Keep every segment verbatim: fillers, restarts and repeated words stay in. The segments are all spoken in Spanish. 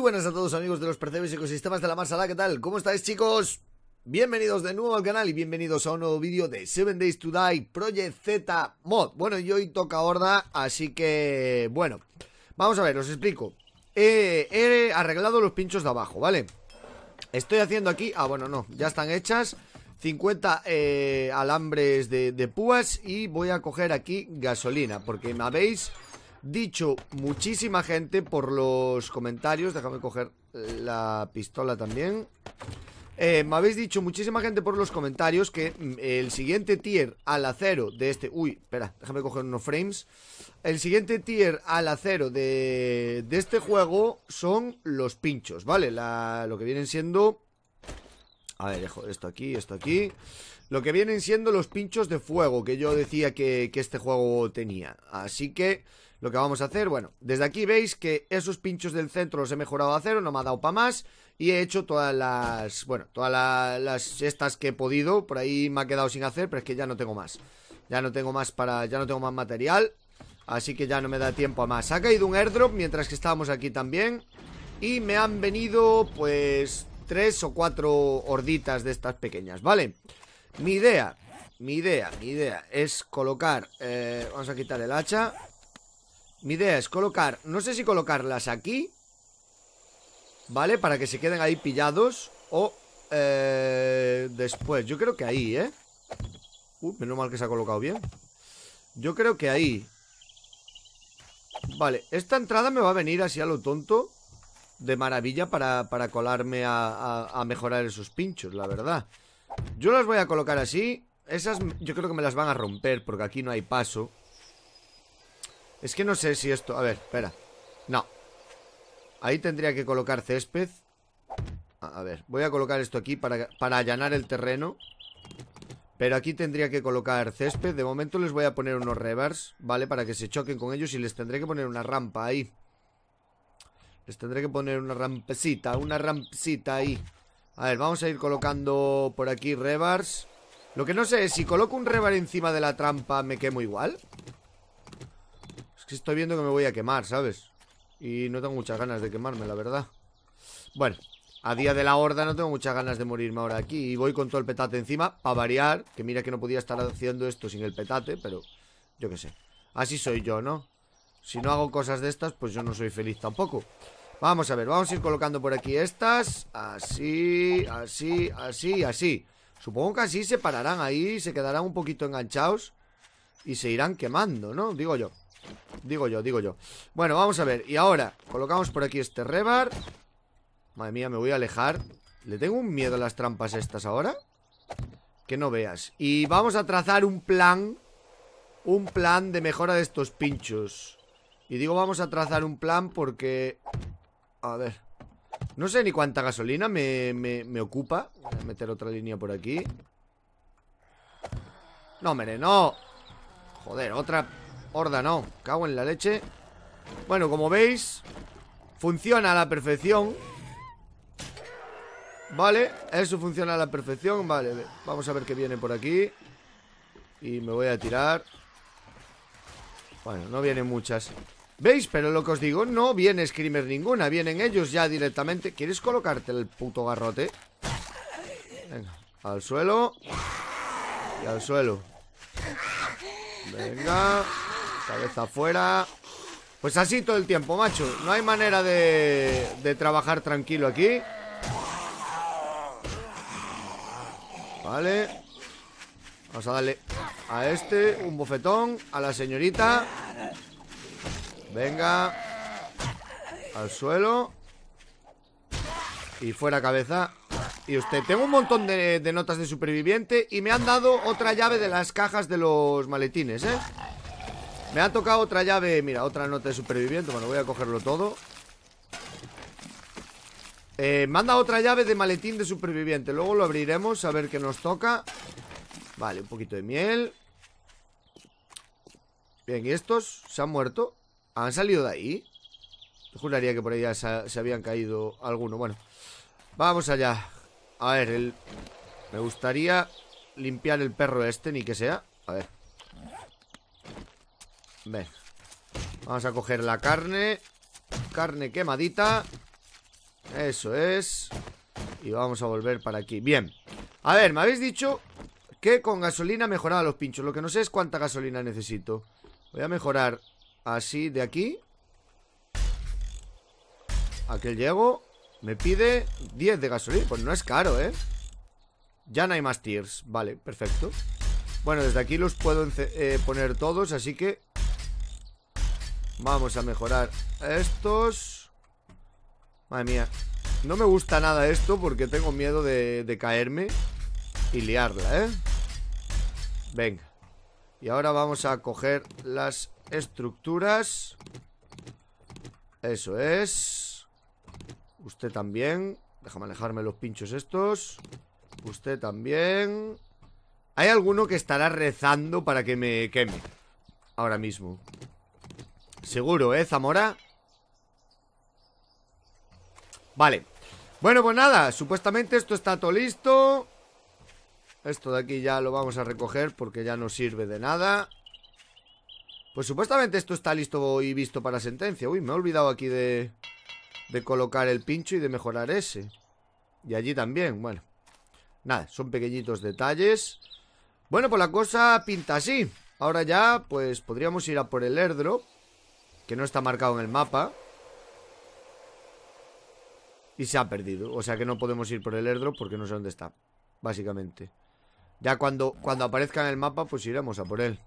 buenas a todos amigos de los percebes y ecosistemas de la masala, ¿qué tal? ¿Cómo estáis, chicos? Bienvenidos de nuevo al canal y bienvenidos a un nuevo vídeo de seven days to die Project Z Mod. Bueno, y hoy toca horda, así que... bueno, vamos a ver, os explico. He, he arreglado los pinchos de abajo, ¿vale? Estoy haciendo aquí... ah, bueno, no, ya están hechas cincuenta eh, alambres de, de púas. Y voy a coger aquí gasolina, porque me habéis dicho muchísima gente por los comentarios. Déjame coger la pistola también. eh, Me habéis dicho muchísima gente por los comentarios que el siguiente tier al acero de este... uy, espera, déjame coger unos frames. El siguiente tier al acero de, de este juego son los pinchos, ¿vale? La, lo que vienen siendo... a ver, dejo esto aquí, esto aquí. Lo que vienen siendo los pinchos de fuego que yo decía que, que este juego tenía. Así que lo que vamos a hacer, bueno, desde aquí veis que esos pinchos del centro los he mejorado a cero, no me ha dado para más. Y he hecho todas las, bueno, todas la, las estas que he podido. Por ahí me ha quedado sin hacer, pero es que ya no tengo más. Ya no tengo más para, ya no tengo más material. Así que ya no me da tiempo a más. Ha caído un airdrop mientras que estábamos aquí también. Y me han venido, pues... tres o cuatro horditas de estas pequeñas, ¿vale? Mi idea, mi idea, mi idea es colocar... Eh, vamos a quitar el hacha. Mi idea es colocar... no sé si colocarlas aquí, ¿vale? Para que se queden ahí pillados. O eh, después, yo creo que ahí, ¿eh? Uh, menos mal que se ha colocado bien. Yo creo que ahí. Vale, esta entrada me va a venir así a lo tonto de maravilla para, para colarme a, a, a mejorar esos pinchos, la verdad. Yo las voy a colocar así. Esas yo creo que me las van a romper porque aquí no hay paso. Es que no sé si esto... a ver, espera. No. Ahí tendría que colocar césped. A, a ver, voy a colocar esto aquí para, para allanar el terreno. Pero aquí tendría que colocar césped. De momento les voy a poner unos revers, ¿vale? Para que se choquen con ellos y les tendré que poner una rampa ahí. Les tendré que poner una rampecita, una rampecita ahí. A ver, vamos a ir colocando por aquí revers. Lo que no sé es si coloco un rebar encima de la trampa, ¿me quemo igual? Es que estoy viendo que me voy a quemar, ¿sabes? Y no tengo muchas ganas de quemarme, la verdad. Bueno, a día de la horda no tengo muchas ganas de morirme ahora aquí. Y voy con todo el petate encima, para variar. Que mira que no podía estar haciendo esto sin el petate, pero yo qué sé. Así soy yo, ¿no? Si no hago cosas de estas, pues yo no soy feliz tampoco. Vamos a ver, vamos a ir colocando por aquí estas. Así, así, así, así. Supongo que así se pararán ahí, se quedarán un poquito enganchados y se irán quemando, ¿no? Digo yo. Digo yo, digo yo. Bueno, vamos a ver, y ahora colocamos por aquí este rebar. Madre mía, me voy a alejar. Le tengo un miedo a las trampas estas ahora que no veas. Y vamos a trazar un plan. Un plan de mejora de estos pinchos. Y digo vamos a trazar un plan porque... a ver, no sé ni cuánta gasolina me, me, me ocupa. Voy a meter otra línea por aquí. No, hombre, no. Joder, otra horda, no. Cago en la leche. Bueno, como veis, funciona a la perfección. Vale, eso funciona a la perfección. Vale, vamos a ver qué viene por aquí. Y me voy a tirar. Bueno, no vienen muchas. ¿Veis? Pero lo que os digo, no viene screamer ninguna. Vienen ellos ya directamente. ¿Quieres colocarte el puto garrote? Venga, al suelo. Y al suelo. Venga. Cabeza afuera. Pues así todo el tiempo, macho. No hay manera de, de trabajar tranquilo aquí. Vale. Vamos a darle a este un bofetón. A la señorita. Venga. Al suelo. Y fuera cabeza. Y usted, tengo un montón de, de notas de superviviente. Y me han dado otra llave de las cajas de los maletines, ¿eh? Me ha tocado otra llave. Mira, otra nota de superviviente. Bueno, voy a cogerlo todo. eh, Me han dado otra llave de maletín de superviviente. Luego lo abriremos a ver qué nos toca. Vale, un poquito de miel. Bien, ¿y estos se han muerto? ¿Han salido de ahí? Yo juraría que por ahí ya se, se habían caído alguno. Bueno, vamos allá. A ver, el... me gustaría limpiar el perro este, ni que sea. A ver. Ven. Vamos a coger la carne. Carne quemadita. Eso es. Y vamos a volver para aquí. Bien. A ver, me habéis dicho que con gasolina mejoraba los pinchos. Lo que no sé es cuánta gasolina necesito. Voy a mejorar así de aquí. Aquel llego. Me pide diez de gasolina. Pues no es caro, ¿eh? Ya no hay más tiers. Vale, perfecto. Bueno, desde aquí los puedo eh, poner todos, así que vamos a mejorar estos. Madre mía. No me gusta nada esto porque tengo miedo de, de caerme y liarla, ¿eh? Venga. Y ahora vamos a coger las estructuras. Eso es. Usted también. Déjame alejarme los pinchos estos. Usted también. Hay alguno que estará rezando para que me queme ahora mismo. Seguro, ¿eh, Zamora? Vale. Bueno, pues nada, supuestamente esto está todo listo. Esto de aquí ya lo vamos a recoger porque ya no sirve de nada. Pues supuestamente esto está listo y visto para sentencia. Uy, me he olvidado aquí de, de colocar el pincho y de mejorar ese. Y allí también, bueno. Nada, son pequeñitos detalles. Bueno, pues la cosa pinta así. Ahora ya, pues podríamos ir a por el airdrop, que no está marcado en el mapa. Y se ha perdido, o sea que no podemos ir por el airdrop porque no sé dónde está, básicamente. Ya cuando, cuando aparezca en el mapa, pues iremos a por él.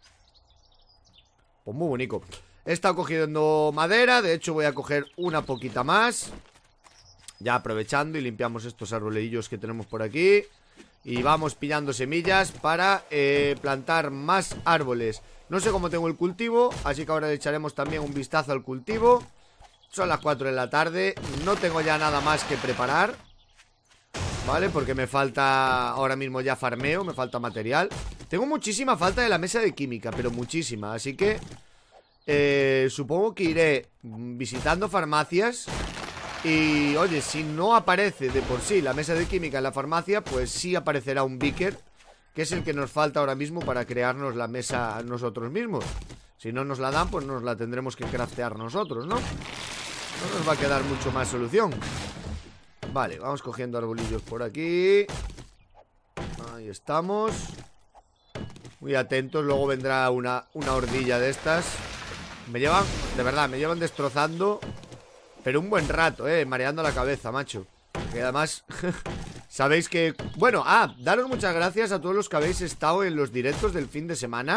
Pues muy bonito. He estado cogiendo madera, de hecho voy a coger una poquita más. Ya aprovechando y limpiamos estos arbolillos que tenemos por aquí. Y vamos pillando semillas para eh, plantar más árboles. No sé cómo tengo el cultivo, así que ahora le echaremos también un vistazo al cultivo. Son las cuatro de la tarde. No tengo ya nada más que preparar, ¿vale? Porque me falta ahora mismo ya farmeo, me falta material. Tengo muchísima falta de la mesa de química, pero muchísima, así que eh, supongo que iré visitando farmacias. Y oye, si no aparece de por sí la mesa de química en la farmacia, pues sí aparecerá un beaker, que es el que nos falta ahora mismo para crearnos la mesa nosotros mismos. Si no nos la dan, pues nos la tendremos que craftear nosotros, ¿no? No nos va a quedar mucho más solución. Vale, vamos cogiendo arbolillos por aquí. Ahí estamos. Muy atentos, luego vendrá una, una hordilla de estas. Me llevan, de verdad, me llevan destrozando, pero un buen rato, eh, mareando la cabeza, macho. Que además, sabéis que... Bueno, ah, daros muchas gracias a todos los que habéis estado en los directos del fin de semana.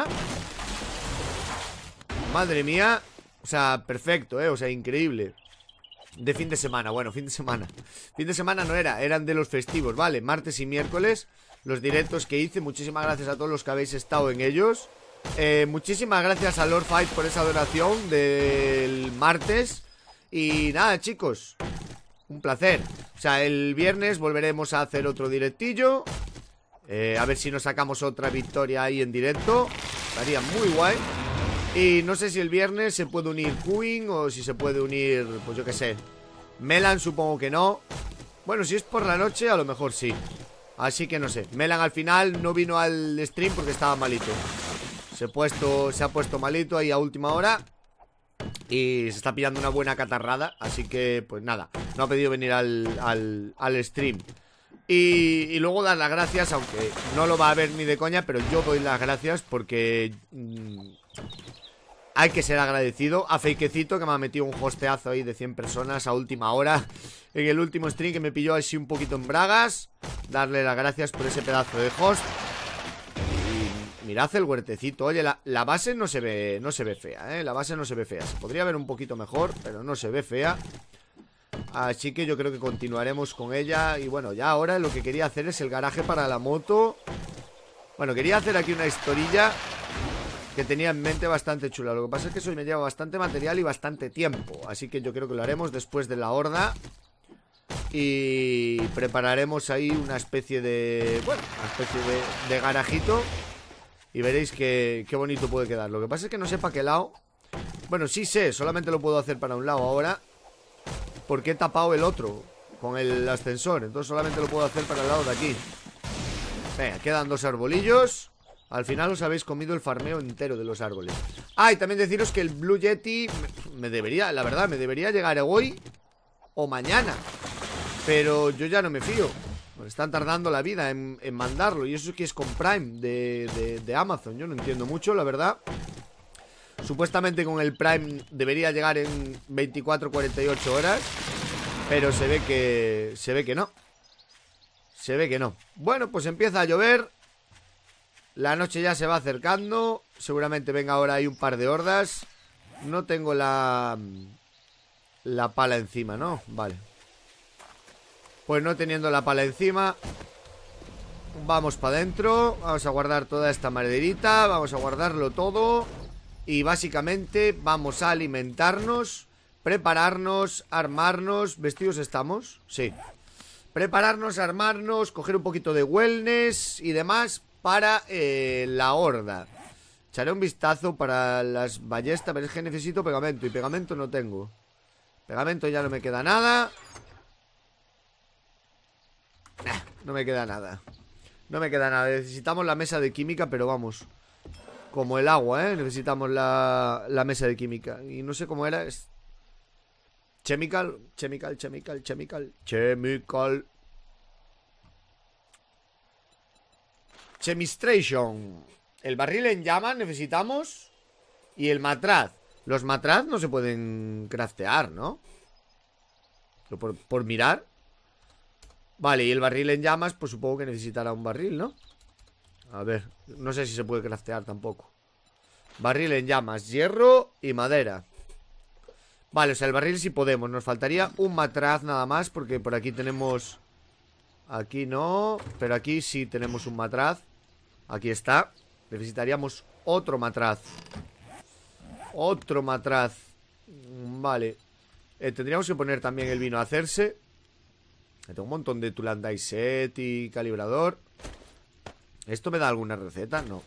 Madre mía. O sea, perfecto, eh, o sea, increíble. De fin de semana, bueno, fin de semana Fin de semana no era, eran de los festivos, vale, martes y miércoles, los directos que hice. Muchísimas gracias a todos los que habéis estado en ellos. eh, Muchísimas gracias a Lord Fight por esa donación del martes. Y nada, chicos, un placer. O sea, el viernes volveremos a hacer otro directillo. eh, A ver si nos sacamos otra victoria ahí en directo. Estaría muy guay. Y no sé si el viernes se puede unir Queen o si se puede unir, pues yo qué sé, Melan, supongo que no. Bueno, si es por la noche, a lo mejor sí. Así que no sé. Melan al final no vino al stream porque estaba malito. Se ha puesto, se ha puesto malito ahí a última hora y se está pillando una buena catarrada. Así que, pues nada, no ha pedido venir al, al, al stream. Y, y luego dar las gracias, aunque no lo va a ver ni de coña, pero yo doy las gracias porque... Mmm, hay que ser agradecido a Fakecito, que me ha metido un hosteazo ahí de cien personas a última hora en el último stream, que me pilló así un poquito en bragas. Darle las gracias por ese pedazo de host. Y mirad el huertecito. Oye, la, la base no se ve no se ve fea, ¿eh? La base no se ve fea. Se podría ver un poquito mejor, pero no se ve fea. Así que yo creo que continuaremos con ella. Y bueno, ya ahora lo que quería hacer es el garaje para la moto. Bueno, quería hacer aquí una historilla que tenía en mente bastante chula. Lo que pasa es que eso me lleva bastante material y bastante tiempo. Así que yo creo que lo haremos después de la horda. Y prepararemos ahí una especie de... Bueno, una especie de, de garajito. Y veréis que, qué bonito puede quedar. Lo que pasa es que no sé para qué lado. Bueno, sí sé, solamente lo puedo hacer para un lado ahora, porque he tapado el otro con el ascensor. Entonces solamente lo puedo hacer para el lado de aquí. Venga, quedan dos arbolillos. Al final os habéis comido el farmeo entero de los árboles. Ah, y también deciros que el Blue Yeti me, me debería, la verdad, me debería llegar hoy o mañana. Pero yo ya no me fío. Me están tardando la vida en, en mandarlo. Y eso que es con Prime de, de, de Amazon. Yo no entiendo mucho, la verdad. Supuestamente con el Prime debería llegar en veinticuatro a cuarenta y ocho horas. Pero se ve que... Se ve que no. Se ve que no. Bueno, pues empieza a llover. La noche ya se va acercando. Seguramente venga ahora ahí un par de hordas. No tengo la... La pala encima, ¿no? Vale. Pues no teniendo la pala encima, vamos para adentro. Vamos a guardar toda esta maderita. Vamos a guardarlo todo. Y básicamente vamos a alimentarnos, prepararnos, armarnos. ¿Vestidos estamos? Sí. Prepararnos, armarnos, coger un poquito de wellness y demás para eh, la horda. Echaré un vistazo para las ballestas, pero es que necesito pegamento. Y pegamento no tengo. Pegamento ya no me queda nada. Nah, no me queda nada. No me queda nada. Necesitamos la mesa de química, pero vamos, como el agua, ¿eh? Necesitamos la, la mesa de química. Y no sé cómo era. Es... Chemical, chemical, chemical, chemical. Chemical. Chemistration. El barril en llamas necesitamos. Y el matraz. Los matraz no se pueden craftear, ¿no? Por, por mirar. Vale, y el barril en llamas, pues supongo que necesitará un barril, ¿no? A ver, no sé si se puede craftear tampoco. Barril en llamas, hierro y madera. Vale, o sea, el barril sí podemos. Nos faltaría un matraz nada más, porque por aquí tenemos... Aquí no, pero aquí sí tenemos un matraz. Aquí está. Necesitaríamos otro matraz. Otro matraz. Vale. eh, Tendríamos que poner también el vino a hacerse. Tengo un montón de Tulandai set y calibrador. ¿Esto me da alguna receta? No.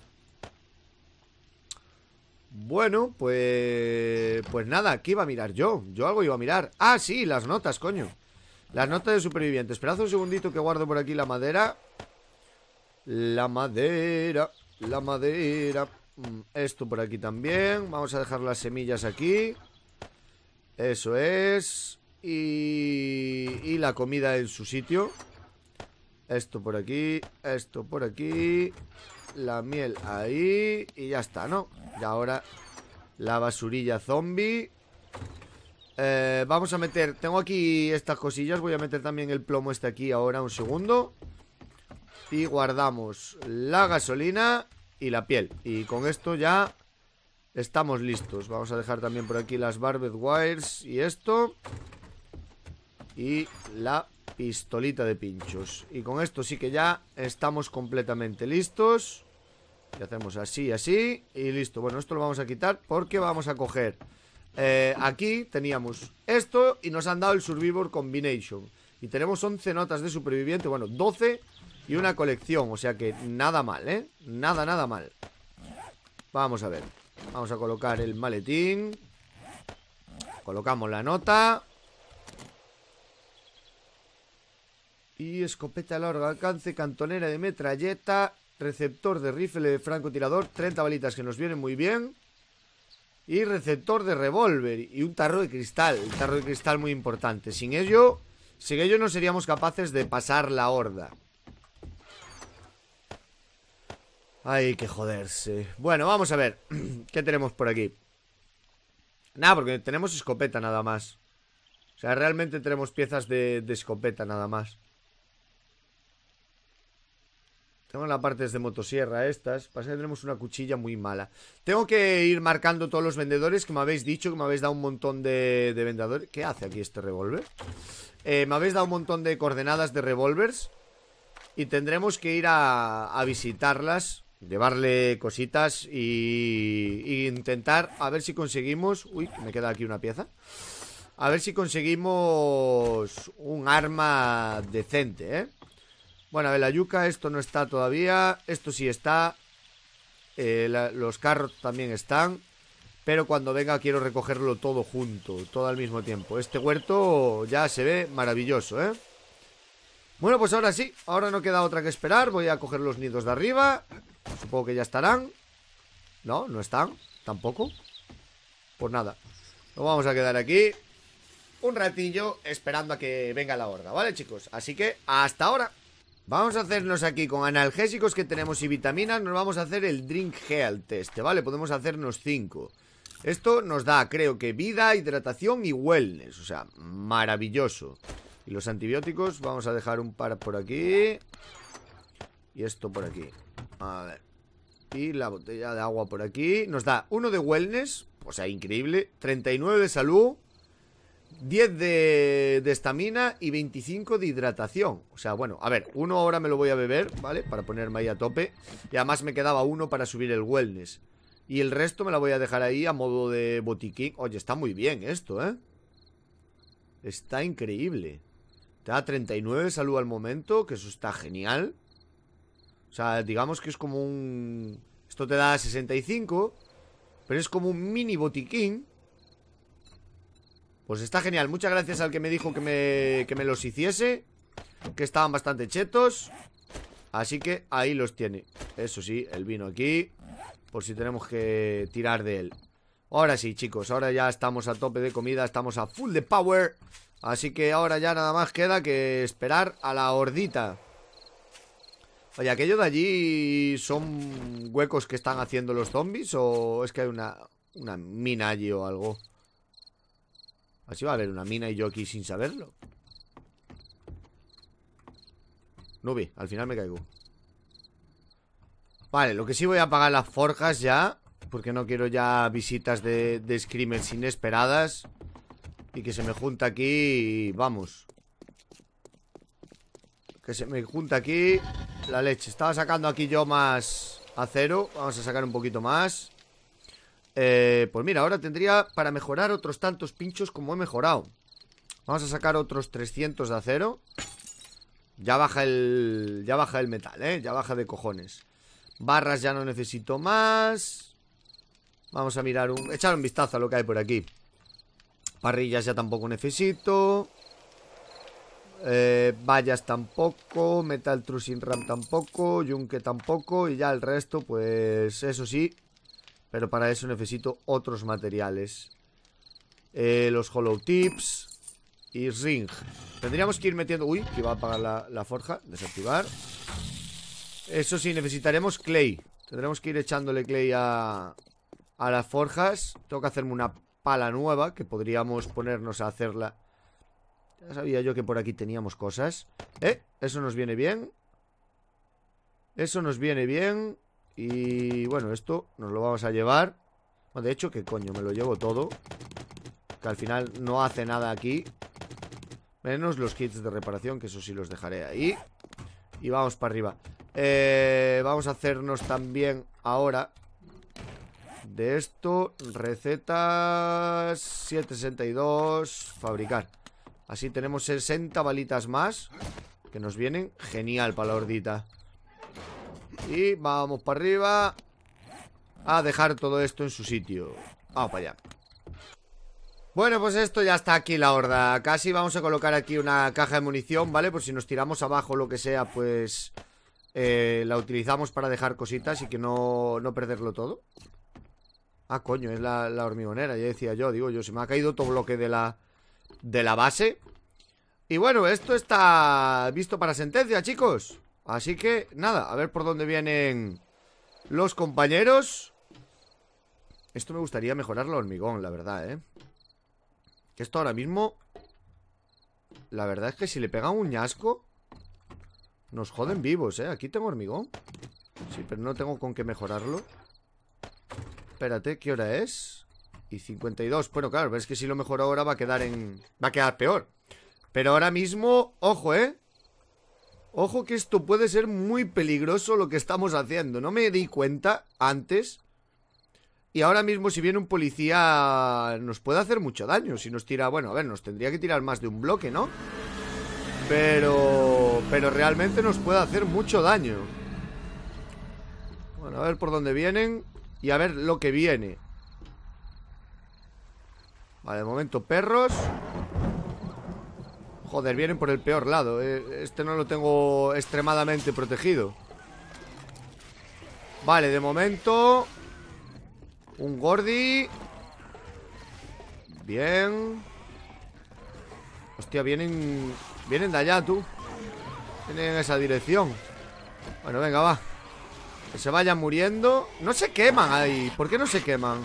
Bueno, pues... Pues nada, ¿qué iba a mirar yo? Yo algo iba a mirar. Ah, sí, las notas, coño. Las notas de supervivientes. Esperad un segundito que guardo por aquí la madera. La madera. La madera. Esto por aquí también. Vamos a dejar las semillas aquí. Eso es. Y, y la comida en su sitio. Esto por aquí. Esto por aquí. La miel ahí. Y ya está, ¿no? Y ahora la basurilla zombie. eh, Vamos a meter... Tengo aquí estas cosillas. Voy a meter también el plomo este aquí ahora. Un segundo. Y guardamos la gasolina y la piel. Y con esto ya estamos listos. Vamos a dejar también por aquí las barbed wires y esto. Y la pistolita de pinchos. Y con esto sí que ya estamos completamente listos. Y hacemos así, así. Y listo. Bueno, esto lo vamos a quitar porque vamos a coger eh, aquí teníamos esto y nos han dado el Survivor Combination. Y tenemos once notas de superviviente. Bueno, doce y una colección. O sea que nada mal, ¿eh? Nada, nada mal. Vamos a ver. Vamos a colocar el maletín. Colocamos la nota. Y escopeta de largo alcance, cantonera de metralleta, receptor de rifle de francotirador, treinta balitas que nos vienen muy bien. Y receptor de revólver y un tarro de cristal. El tarro de cristal muy importante. Sin ello, sin ello no seríamos capaces de pasar la horda. Hay que joderse. Bueno, vamos a ver. ¿Qué tenemos por aquí? Nada, porque tenemos escopeta nada más. O sea, realmente tenemos piezas de, de escopeta nada más. Tengo la parte de motosierra estas. Pasa que tenemos una cuchilla muy mala. Tengo que ir marcando todos los vendedores que me habéis dicho, que me habéis dado un montón de, de vendedores. ¿Qué hace aquí este revólver? Eh, me habéis dado un montón de coordenadas de revólvers. Y tendremos que ir a, a visitarlas, llevarle cositas y, y intentar a ver si conseguimos... Uy, me queda aquí una pieza. A ver si conseguimos un arma decente, ¿eh? Bueno, a ver, la yuca, esto no está todavía. Esto sí está. eh, la, Los carros también están. Pero cuando venga quiero recogerlo todo junto, todo al mismo tiempo. Este huerto ya se ve maravilloso, ¿eh? Bueno, pues ahora sí, ahora no queda otra que esperar. Voy a coger los nidos de arriba. Supongo que ya estarán. No, no están, tampoco. Pues nada, nos vamos a quedar aquí. un ratillo esperando a que venga la horda, ¿vale, chicos? Así que hasta ahora. Vamos a hacernos aquí con analgésicos que tenemos y vitaminas. Nos vamos a hacer el Drink Health este, ¿vale? Podemos hacernos cinco. Esto nos da, creo que vida, hidratación y wellness. O sea, maravilloso. Y los antibióticos, vamos a dejar un par por aquí. Y esto por aquí. A ver. Y la botella de agua por aquí. Nos da uno de wellness. O sea, increíble. treinta y nueve de salud. diez de estamina y veinticinco de hidratación. O sea, bueno, a ver, uno ahora me lo voy a beber, ¿vale? Para ponerme ahí a tope. Y además me quedaba uno para subir el wellness. Y el resto me la voy a dejar ahí a modo de botiquín. Oye, está muy bien esto, ¿eh? Está increíble. Te da treinta y nueve de salud al momento, que eso está genial. O sea, digamos que es como un... Esto te da sesenta y cinco, pero es como un mini botiquín. Pues está genial, muchas gracias al que me dijo que me, que me los hiciese. Que estaban bastante chetos. Así que ahí los tiene. Eso sí, el vino aquí, por si tenemos que tirar de él. Ahora sí, chicos, ahora ya estamos a tope de comida. Estamos a full de power. Así que ahora ya nada más queda que esperar a la hordita. Oye, ¿aquello de allí son huecos que están haciendo los zombies? ¿O es que hay una, una mina allí o algo? Así va a haber una mina y yo aquí sin saberlo. Nube, al final me caigo. Vale, lo que sí voy a apagar las forjas ya, porque no quiero ya visitas de, de screamers inesperadas. Y que se me junta aquí y vamos. Que se me junta aquí la leche. Estaba sacando aquí yo más acero. Vamos a sacar un poquito más. Eh, pues mira, ahora tendría para mejorar otros tantos pinchos como he mejorado. Vamos a sacar otros trescientos de acero. Ya baja el... Ya baja el metal, ¿eh? Ya baja de cojones. Barras ya no necesito más. Vamos a mirar un... Echar un vistazo a lo que hay por aquí. Parrillas ya tampoco necesito. Eh, vallas tampoco. Metal Trussing Ram tampoco. Yunque tampoco. Y ya el resto, pues eso sí. Pero para eso necesito otros materiales. eh, Los Hollow Tips y Ring. Tendríamos que ir metiendo... Uy, que iba a apagar la, la forja. Desactivar. Eso sí, necesitaremos clay. Tendremos que ir echándole clay a, a las forjas. Tengo que hacerme una pala nueva, que podríamos ponernos a hacerla. Ya sabía yo que por aquí teníamos cosas. Eh, eso nos viene bien. Eso nos viene bien. Y bueno, esto nos lo vamos a llevar. Bueno, de hecho, ¿qué coño? Me lo llevo todo. Que al final no hace nada aquí. Menos los kits de reparación, que eso sí los dejaré ahí. Y vamos para arriba. eh, Vamos a hacernos también ahora de esto, recetas setecientos sesenta y dos, fabricar. Así tenemos sesenta balitas más, que nos vienen genial para la hordita. Y vamos para arriba a dejar todo esto en su sitio. Vamos para allá. Bueno, pues esto ya está aquí la horda. Casi vamos a colocar aquí una caja de munición, ¿vale? Por si nos tiramos abajo o lo que sea, pues eh, la utilizamos para dejar cositas y que no, no perderlo todo. Ah, coño, es la, la hormigonera, ya decía yo, digo yo, se me ha caído todo bloque de la, de la base. Y bueno, esto está visto para sentencia, chicos. Así que, nada, a ver por dónde vienen los compañeros. Esto me gustaría mejorar el hormigón, la verdad, ¿eh? Que esto ahora mismo, la verdad es que si le pegan un ñasco, nos joden vivos, ¿eh? Aquí tengo hormigón. Sí, pero no tengo con qué mejorarlo. Espérate, ¿qué hora es? Y cincuenta y dos, bueno, claro, pero es que si lo mejoro ahora va a quedar en... Va a quedar peor. Pero ahora mismo, ojo, ¿eh? Ojo que esto puede ser muy peligroso lo que estamos haciendo. No me di cuenta antes. Y ahora mismo si viene un policía nos puede hacer mucho daño. Si nos tira, bueno, a ver, nos tendría que tirar más de un bloque, ¿no? Pero... Pero realmente nos puede hacer mucho daño. Bueno, a ver por dónde vienen. Y a ver lo que viene. Vale, de momento perros. Joder, vienen por el peor lado. Este no lo tengo extremadamente protegido. Vale, de momento un gordi. Bien. Hostia, vienen... Vienen de allá, tú. Vienen en esa dirección. Bueno, venga, va. Que se vayan muriendo. No se queman ahí. ¿Por qué no se queman?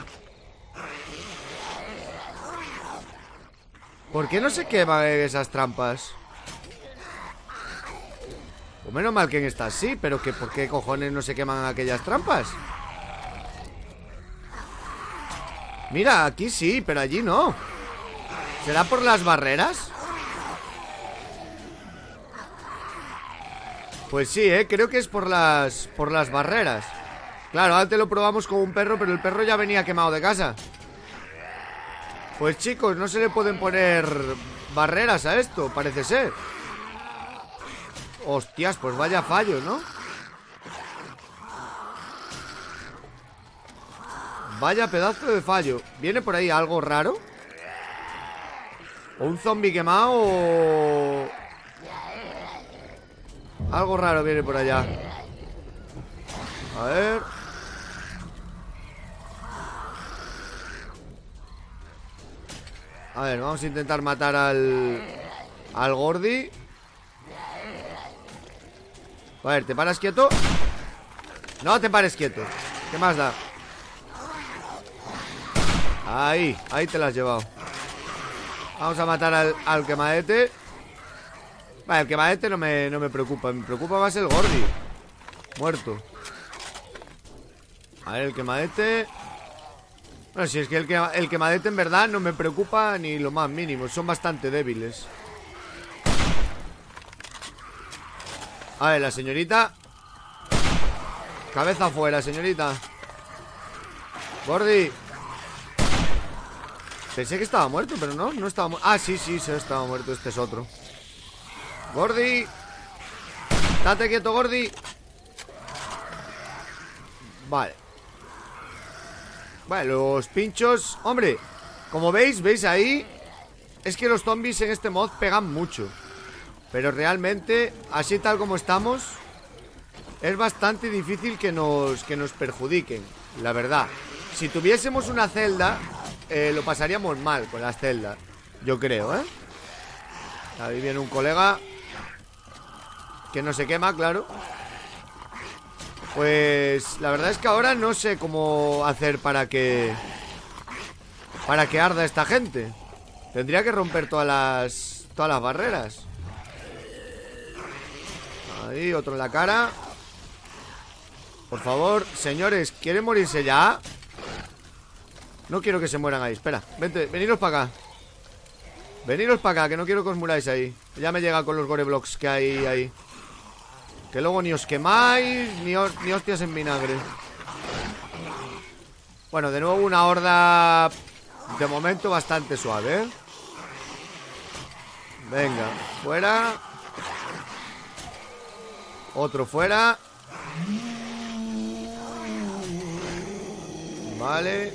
¿Por qué no se queman en esas trampas? Pues menos mal que en estas sí. Pero que ¿por qué cojones no se queman en aquellas trampas? Mira, aquí sí, pero allí no. ¿Será por las barreras? Pues sí, eh, creo que es por las Por las barreras. Claro, antes lo probamos con un perro, pero el perro ya venía quemado de casa. Pues chicos, no se le pueden poner barreras a esto, parece ser. Hostias, pues vaya fallo, ¿no? Vaya pedazo de fallo. ¿Viene por ahí algo raro? ¿O un zombie quemado o... Algo raro viene por allá. A ver. A ver, vamos a intentar matar al... Al Gordi. A ver, ¿te paras quieto? No te pares quieto. ¿Qué más da? Ahí, ahí te la has llevado. Vamos a matar al, al quemadete. Vale, el quemadete no me, no me preocupa. Me preocupa más el Gordi. Muerto. A ver, el quemadete. Bueno, si es que el, que, el quemadete en verdad no me preocupa ni lo más mínimo. Son bastante débiles. A ver, la señorita. Cabeza afuera, señorita. Gordi. Pensé que estaba muerto, pero no, no estaba muerto. Ah, sí, sí, sí, estaba muerto, este es otro. Gordi. Date quieto, Gordi. Vale. Vale, los pinchos. Hombre, como veis, veis ahí. Es que los zombies en este mod pegan mucho. Pero realmente, así tal como estamos, es bastante difícil que nos, que nos perjudiquen. La verdad. Si tuviésemos una celda, eh, lo pasaríamos mal con las celdas. Yo creo, ¿eh? Ahí viene un colega que no se quema, claro. Pues la verdad es que ahora no sé cómo hacer para que Para que arda esta gente. Tendría que romper todas las Todas las barreras. Ahí, otro en la cara. Por favor, señores, ¿quieren morirse ya? No quiero que se mueran ahí, espera, vente, veniros para acá. Veniros para acá, que no quiero que os muráis ahí. Ya me llega con los gore blocks que hay ahí. Que luego ni os quemáis, ni, os, ni hostias en vinagre. Bueno, de nuevo una horda de momento bastante suave, ¿eh? Venga, fuera. Otro fuera. Vale.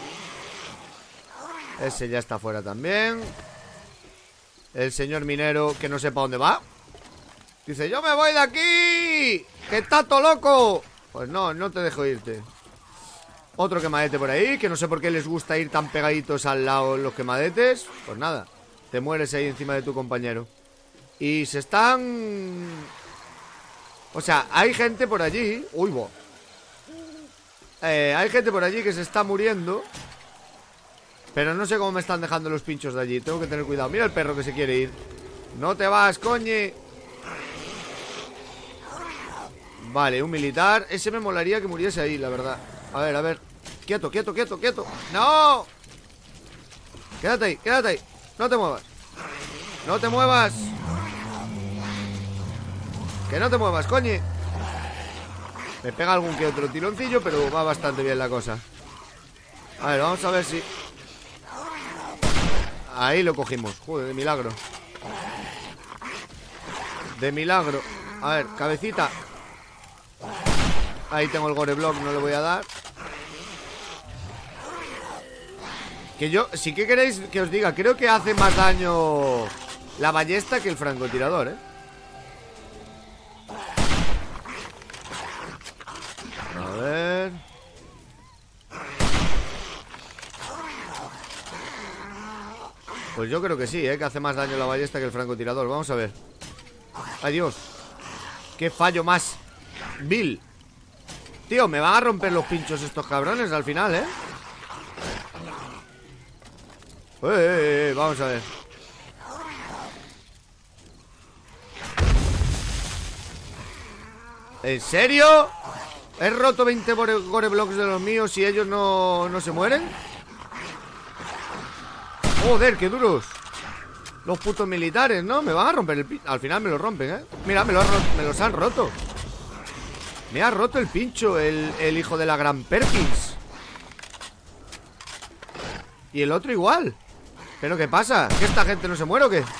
Ese ya está fuera también. El señor minero que no sepa dónde va. Dice, yo me voy de aquí, que está todo loco. Pues no, no te dejo irte. Otro quemadete por ahí, que no sé por qué les gusta ir tan pegaditos al lado los quemadetes. Pues nada, te mueres ahí encima de tu compañero. Y se están... O sea, hay gente por allí. Uy, bo. Eh, hay gente por allí que se está muriendo. Pero no sé cómo me están dejando los pinchos de allí. Tengo que tener cuidado. Mira el perro que se quiere ir. No te vas, coñe. Vale, un militar. Ese me molaría que muriese ahí, la verdad. A ver, a ver. Quieto, quieto, quieto, quieto. ¡No! Quédate ahí, quédate ahí. No te muevas. No te muevas. Que no te muevas, coñe. Me pega algún que otro tironcillo, pero va bastante bien la cosa. A ver, vamos a ver si... Ahí lo cogimos. Joder, de milagro. De milagro. A ver, cabecita. Ahí tengo el gore block, no le voy a dar. Que yo, si que queréis que os diga, creo que hace más daño la ballesta que el francotirador, ¿eh? A ver. Pues yo creo que sí, ¿eh? Que hace más daño la ballesta que el francotirador. Vamos a ver. Adiós. Qué fallo más vil. Tío, me van a romper los pinchos estos cabrones al final, ¿eh? Eh, eh, eh, vamos a ver. ¿En serio? ¿He roto veinte gore blocks de los míos y ellos no, no se mueren? Joder, qué duros. Los putos militares, ¿no? Me van a romper el pincho. Al final me lo rompen, ¿eh? Mira, me, lo me los han roto. Me ha roto el pincho el, el hijo de la gran Perkins. Y el otro igual. ¿Pero qué pasa? ¿Que esta gente no se muere o qué?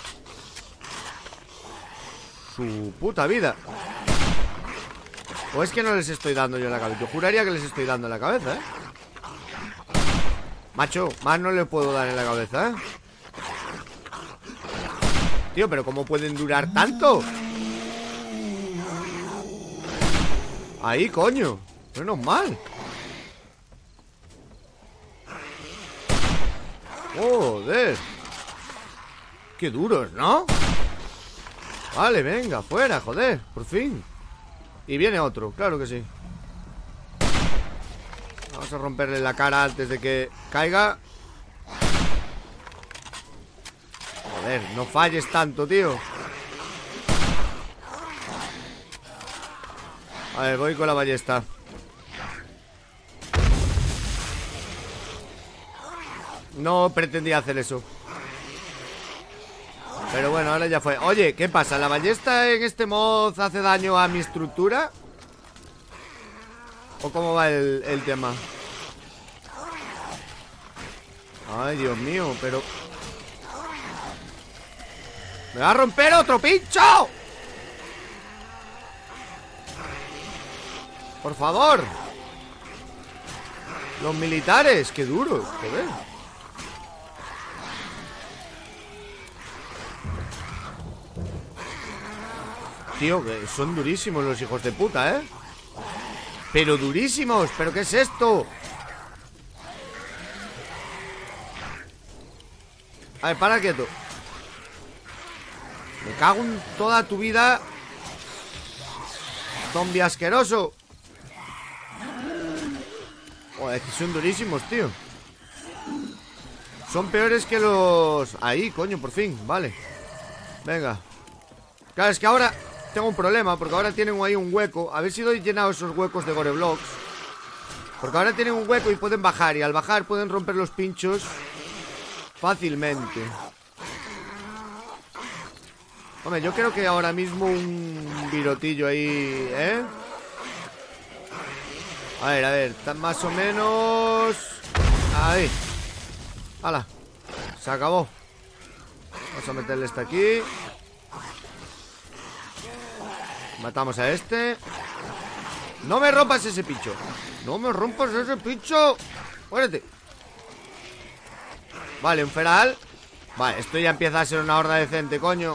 Su puta vida. ¿O es que no les estoy dando yo en la cabeza? Yo juraría que les estoy dando en la cabeza, ¿eh? Macho, más no le puedo dar en la cabeza, ¿eh? Tío, pero ¿cómo pueden durar tanto? Ahí, coño. Menos mal. Joder. Qué duros, ¿no? Vale, venga, fuera, joder. Por fin. Y viene otro, claro que sí. Vamos a romperle la cara antes de que caiga. Joder, no falles tanto, tío. A ver, voy con la ballesta. No pretendía hacer eso. Pero bueno, ahora ya fue. Oye, ¿qué pasa? ¿La ballesta en este mod hace daño a mi estructura? ¿O cómo va el, el tema? Ay, Dios mío, pero... ¡me va a romper otro pincho! Por favor. Los militares, qué duros, joder. Tío, que son durísimos los hijos de puta, ¿eh? Pero durísimos, ¿pero qué es esto? A ver, para quieto. Me cago en toda tu vida, zombie asqueroso. Joder, que son durísimos, tío. Son peores que los... ahí, coño, por fin, vale. Venga. Claro, es que ahora tengo un problema, porque ahora tienen ahí un hueco. A ver si doy llenado esos huecos de gore blocks. Porque ahora tienen un hueco y pueden bajar. Y al bajar pueden romper los pinchos fácilmente. Hombre, yo creo que ahora mismo un virotillo ahí, ¿eh? A ver, a ver, tan más o menos... ahí. ¡Hala! Se acabó. Vamos a meterle este aquí. Matamos a este. No me rompas ese pincho. No me rompas ese pincho. Muérete. Vale, un feral. Vale, esto ya empieza a ser una horda decente, coño.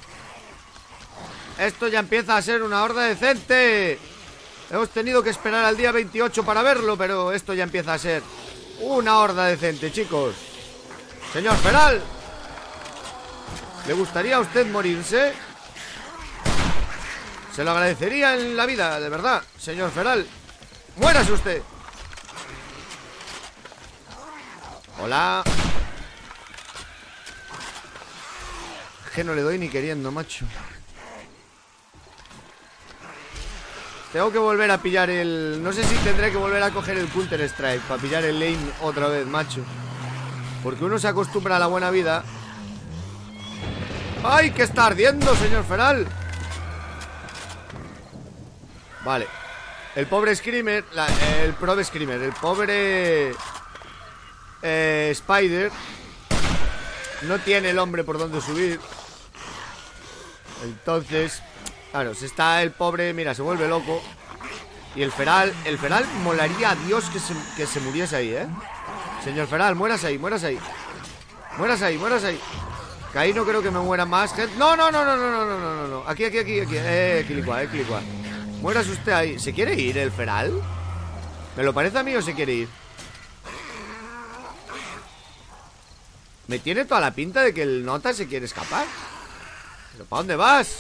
Esto ya empieza a ser una horda decente. Hemos tenido que esperar al día veintiocho para verlo, pero esto ya empieza a ser una horda decente, chicos. Señor feral, ¿le gustaría a usted morirse? Se lo agradecería en la vida, de verdad, señor feral. ¡Muérase usted! Hola. Es que no le doy ni queriendo, macho. Tengo que volver a pillar el... no sé si tendré que volver a coger el Counter Strike para pillar el lane otra vez, macho. Porque uno se acostumbra a la buena vida. ¡Ay, que está ardiendo, señor feral! Vale. El pobre Screamer, la, el pro Screamer, el pobre eh, Spider no tiene el hombre por donde subir. Entonces, claro, se está el pobre, mira, se vuelve loco. Y el feral, el feral molaría a Dios que se, que se muriese ahí, ¿eh? Señor feral, mueras ahí, mueras ahí. Mueras ahí, mueras ahí. Que ahí no creo que me muera más gente. No, no, no, no, no, no, no, no, no. Aquí, aquí, aquí, aquí. Eh, Quilicua, eh, Quilicua. Mueras usted ahí. ¿Se quiere ir el feral? ¿Me lo parece a mí o se quiere ir? Me tiene toda la pinta de que el nota se quiere escapar. ¿Pero para dónde vas?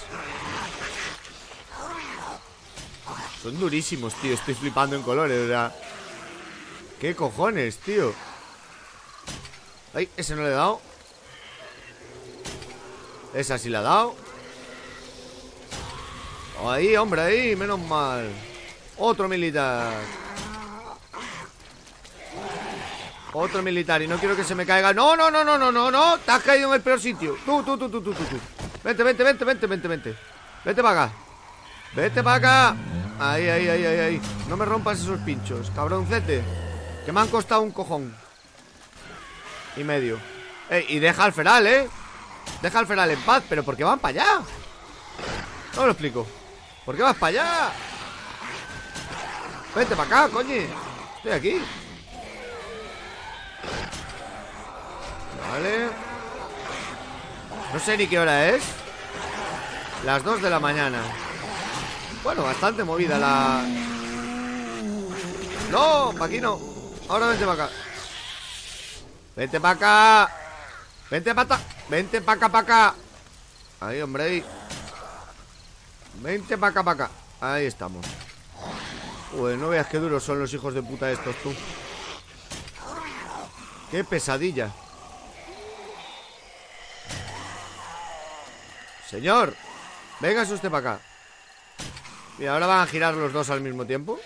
Son durísimos, tío. Estoy flipando en colores, o sea. ¿Qué cojones, tío? Ay, ese no le he dado. Esa sí la ha dado. Ahí, hombre, ahí, menos mal. Otro militar. Otro militar, y no quiero que se me caiga. No, no, no, no, no, no, no. Te has caído en el peor sitio. Tú, tú, tú, tú, tú, tú, tú. Vente, vente, vente, vente, vente, vente. Vete para acá. Vete para acá. Ahí, ahí, ahí, ahí, ahí. No me rompas esos pinchos, cabroncete. Que me han costado un cojón y medio. Ey, y deja al feral, eh. Deja al feral en paz. Pero ¿por qué van para allá? No lo explico. ¿Por qué vas para allá? Vente para acá, coño. Estoy aquí. Vale. No sé ni qué hora es. Las dos de la mañana. Bueno, bastante movida la... No, pa' aquí no. Ahora vente para acá. Vente para acá. Vente para acá. Vente para acá, para acá. Ahí, hombre, ahí. Vente para acá, para acá. Ahí estamos. Uy, no veas qué duros son los hijos de puta estos, tú. Qué pesadilla. Señor, véngase usted para acá. Mira, ahora van a girar los dos al mismo tiempo.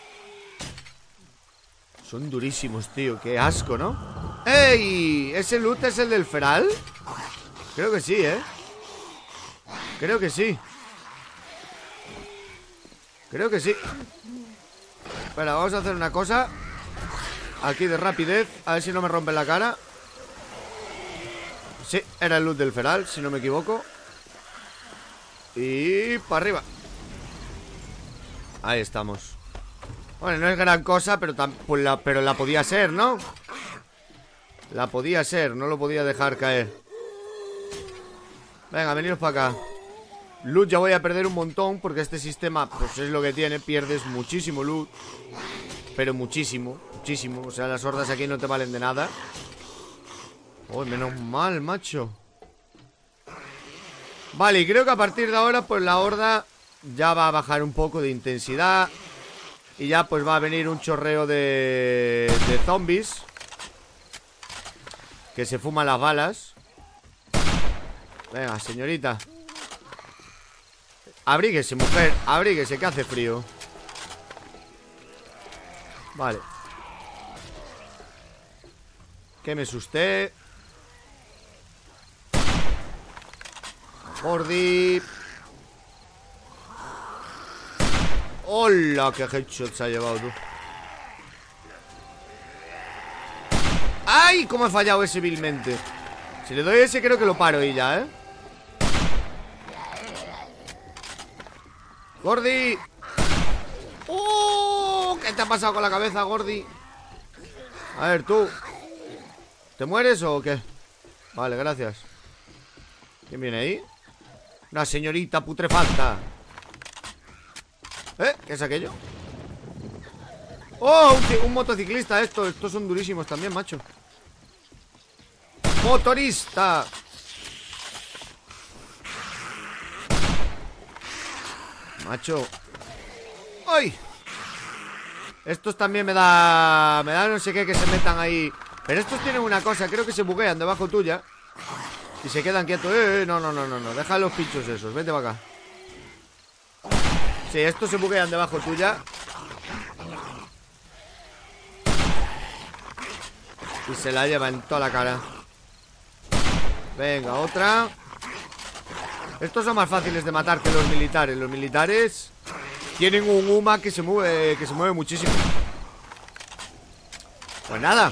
Son durísimos, tío, qué asco, ¿no? ¡Ey! ¿Ese loot es el del feral? Creo que sí, ¿eh? Creo que sí. Creo que sí. Espera, vamos a hacer una cosa. Aquí de rapidez. A ver si no me rompen la cara. Sí, era el loot del feral, si no me equivoco. Y para arriba. Ahí estamos. Bueno, no es gran cosa, pero, pues la, pero la podía ser, ¿no? La podía ser, no lo podía dejar caer. Venga, veniros para acá. Loot ya voy a perder un montón, porque este sistema, pues es lo que tiene. Pierdes muchísimo loot. Pero muchísimo, muchísimo. O sea, las hordas aquí no te valen de nada. Uy, menos mal, macho. Vale, y creo que a partir de ahora, pues la horda ya va a bajar un poco de intensidad. Y ya pues va a venir un chorreo de, de zombies que se fuman las balas. Venga, señorita. Abríguese, mujer, abríguese, que hace frío. Vale. Quémese usted. Gordi. ¡Hola! ¡Qué headshot se ha llevado, tú! ¡Ay! ¿Cómo he fallado ese vilmente? Si le doy ese creo que lo paro y ya, ¿eh? ¡Gordi! ¡Oh! ¿Qué te ha pasado con la cabeza, Gordi? A ver, tú. ¿Te mueres o qué? Vale, gracias. ¿Quién viene ahí? Una señorita putrefacta. ¿Eh? ¿Qué es aquello? ¡Oh! Un, un motociclista esto. Estos son durísimos también, macho. ¡Motorista! Macho. ¡Ay! Estos también me da... Me da no sé qué que se metan ahí. Pero estos tienen una cosa. Creo que se buguean debajo tuya y se quedan quietos. Eh, eh, no, no, no, no, no. Deja los pinchos esos. Vente para acá. Sí, estos se buguean debajo tuya y se la lleva en toda la cara. Venga, otra. Estos son más fáciles de matar que los militares. Los militares tienen un U M A que se mueve, que se mueve muchísimo. Pues nada.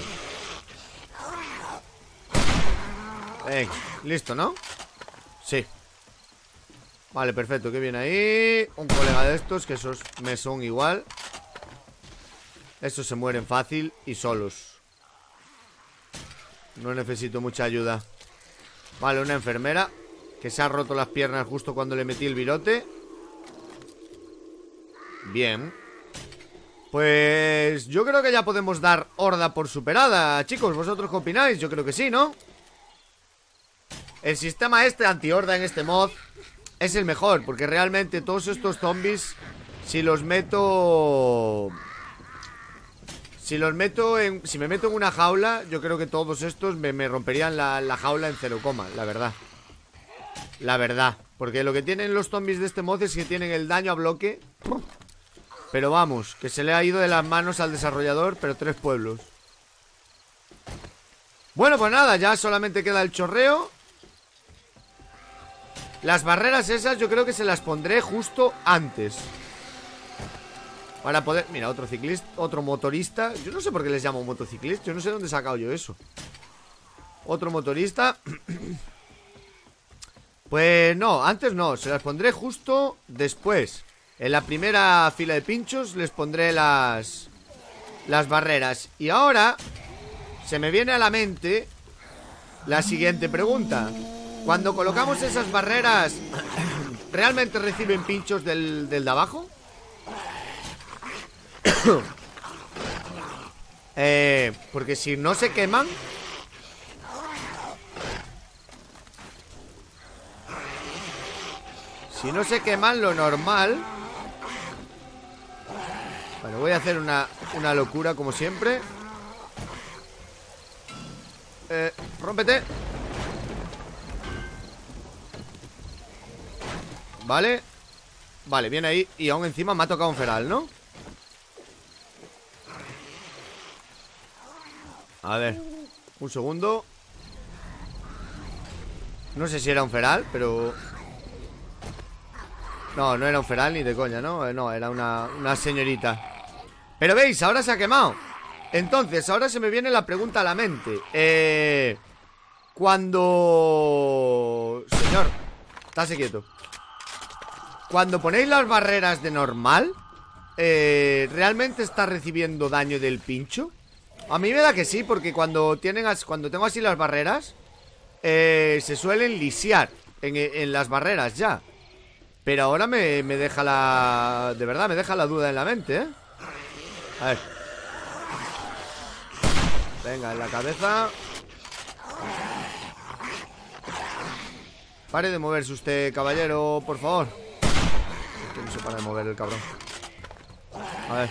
Venga, listo, ¿no? Sí. Vale, perfecto, ¿qué viene ahí? Un colega de estos, que esos me son igual. Estos se mueren fácil y solos. No necesito mucha ayuda. Vale, una enfermera que se ha roto las piernas justo cuando le metí el virote. Bien. Pues yo creo que ya podemos dar horda por superada. Chicos, ¿vosotros qué opináis? Yo creo que sí, ¿no? El sistema este anti-horda en este mod es el mejor, porque realmente todos estos zombies, si los meto... Si los meto en... Si me meto en una jaula, yo creo que todos estos me, me romperían la, la jaula en cero coma, la verdad. La verdad. Porque lo que tienen los zombies de este mod es que tienen el daño a bloque. Pero vamos, que se le ha ido de las manos al desarrollador, pero tres pueblos. Bueno, pues nada, ya solamente queda el chorreo. Las barreras esas yo creo que se las pondré justo antes, para poder... Mira, otro ciclista, otro motorista. Yo no sé por qué les llamo motociclista. Yo no sé dónde he sacado yo eso. Otro motorista. Pues no, antes no. Se las pondré justo después. En la primera fila de pinchos les pondré las... Las barreras. Y ahora se me viene a la mente la siguiente pregunta. Cuando colocamos esas barreras, ¿realmente reciben pinchos del, del de abajo? eh, porque si no se queman, si no se queman, lo normal... Bueno, voy a hacer una, una locura como siempre. Eh, rómpete. Vale. Vale, viene ahí. Y aún encima me ha tocado un feral, ¿no? A ver, un segundo. No sé si era un feral, pero... No, no era un feral ni de coña, ¿no? No, era una, una señorita. Pero veis, ahora se ha quemado. Entonces, ahora se me viene la pregunta a la mente. Eh... Cuando... Señor, estáse quieto. Cuando ponéis las barreras de normal, eh, ¿realmente está recibiendo daño del pincho? A mí me da que sí, porque cuando tienen as, cuando tengo así las barreras, eh, se suelen lisiar en, en las barreras ya. Pero ahora me, me deja la... De verdad, me deja la duda en la mente, ¿eh? A ver. Venga, en la cabeza. Pare de moverse usted, caballero, por favor. Que no se para de mover el cabrón. A ver.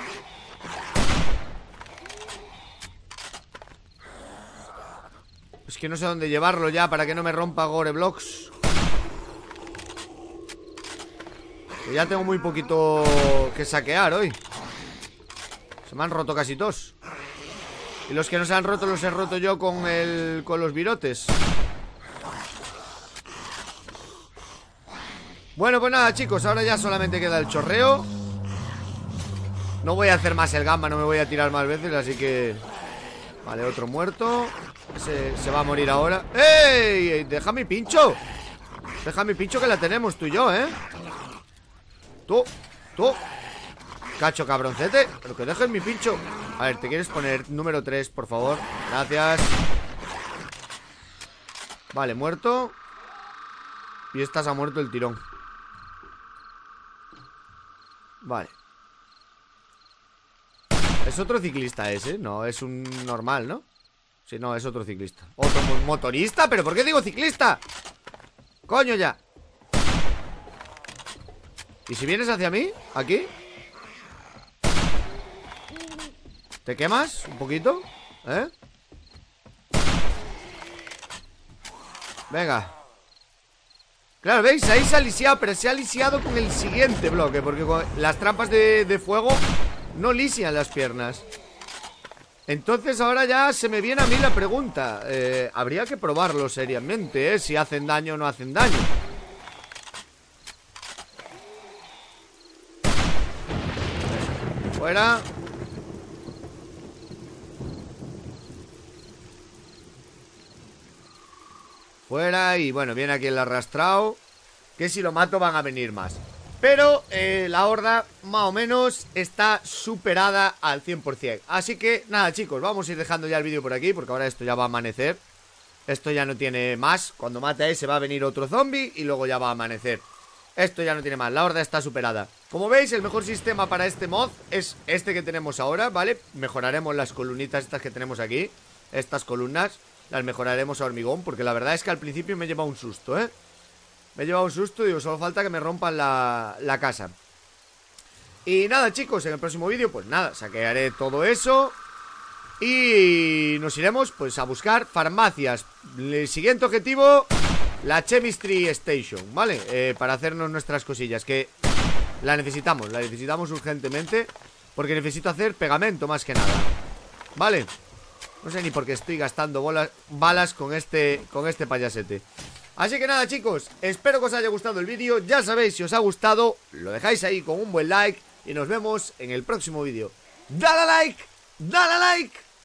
Es que no sé dónde llevarlo ya para que no me rompa Gore Blocks. Que ya tengo muy poquito que saquear hoy. Se me han roto casi todos. Y los que no se han roto los he roto yo con el... con los virotes. Bueno, pues nada, chicos, ahora ya solamente queda el chorreo. No voy a hacer más el gamba, no me voy a tirar más veces, así que... Vale, otro muerto. Ese se va a morir ahora. ¡Ey! ¡Deja mi pincho! Deja mi pincho que la tenemos tú y yo, ¿eh? Tú, tú cacho cabroncete, pero que dejes mi pincho. A ver, ¿te quieres poner número tres, por favor? Gracias. Vale, muerto. Y esta se ha muerto el tirón. Vale. ¿Es otro ciclista ese? No, es un normal, ¿no? Sí, no, es otro ciclista. ¿Otro motorista? ¿Pero por qué digo ciclista? Coño ya. ¿Y si vienes hacia mí? ¿Aquí? ¿Te quemas un poquito? ¿Eh? Venga. Claro, ¿veis? Ahí se ha lisiado, pero se ha lisiado con el siguiente bloque, porque con las trampas de, de fuego no lisian las piernas. Entonces ahora ya se me viene a mí la pregunta. eh, Habría que probarlo seriamente, ¿eh? Si hacen daño o no hacen daño. Fuera. Fuera. Y bueno, viene aquí el arrastrado, que si lo mato van a venir más. Pero eh, la horda más o menos está superada al cien por cien. Así que nada, chicos, vamos a ir dejando ya el vídeo por aquí, porque ahora esto ya va a amanecer. Esto ya no tiene más. Cuando mate a ese va a venir otro zombie y luego ya va a amanecer. Esto ya no tiene más, la horda está superada. Como veis, el mejor sistema para este mod es este que tenemos ahora, ¿vale? Mejoraremos las columnitas estas que tenemos aquí, estas columnas. las mejoraremos a hormigón, porque la verdad es que al principio me he llevado un susto, ¿eh? Me he llevado un susto y digo, solo falta que me rompan la, la casa. Y nada, chicos, en el próximo vídeo, pues nada, saquearé todo eso y nos iremos, pues, a buscar farmacias. El siguiente objetivo, la Chemistry Station, ¿vale? Eh, para hacernos nuestras cosillas, que la necesitamos, la necesitamos urgentemente, porque necesito hacer pegamento más que nada, ¿vale? No sé ni por qué estoy gastando bolas, balas con este, con este payasete. Así que nada, chicos, espero que os haya gustado el vídeo. Ya sabéis, si os ha gustado, lo dejáis ahí con un buen like y nos vemos en el próximo vídeo. ¡Dale a like! ¡Dale a like!